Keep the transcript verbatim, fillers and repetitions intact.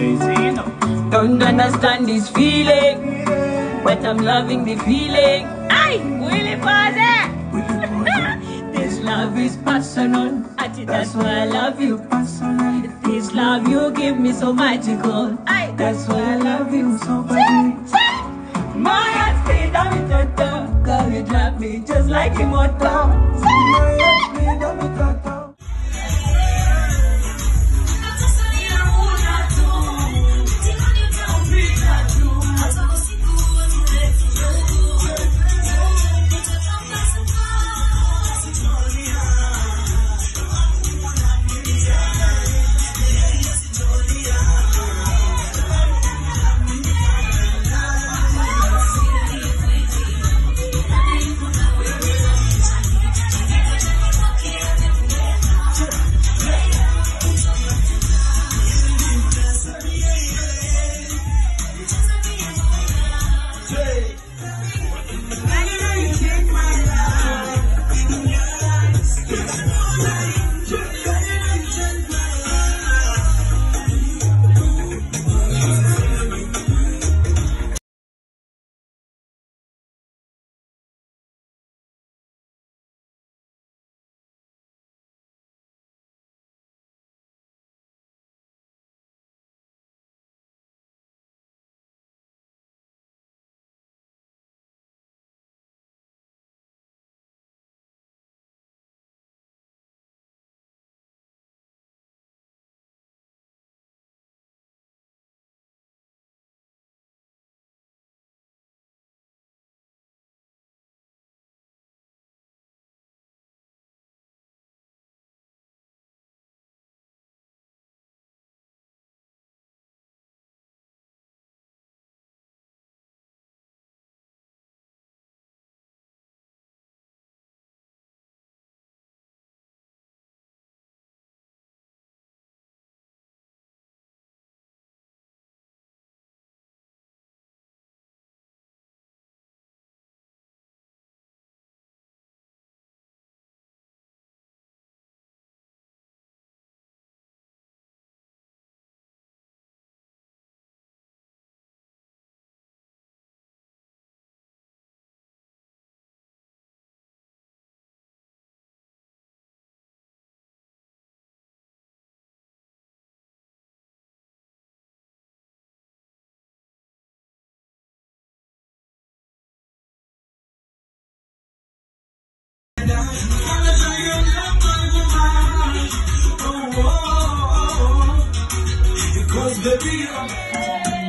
crazy, you know. Don't understand this feeling, but I'm loving the feeling. Ay, Willie Pose! This love is personal, that's why I love you. Personal. This love you give me so magical. Ay, that's why I love you so much. My heart stayed on me, Toto. Girl, you drive me just like a motor. My heart stayed on me, Toto. Because baby,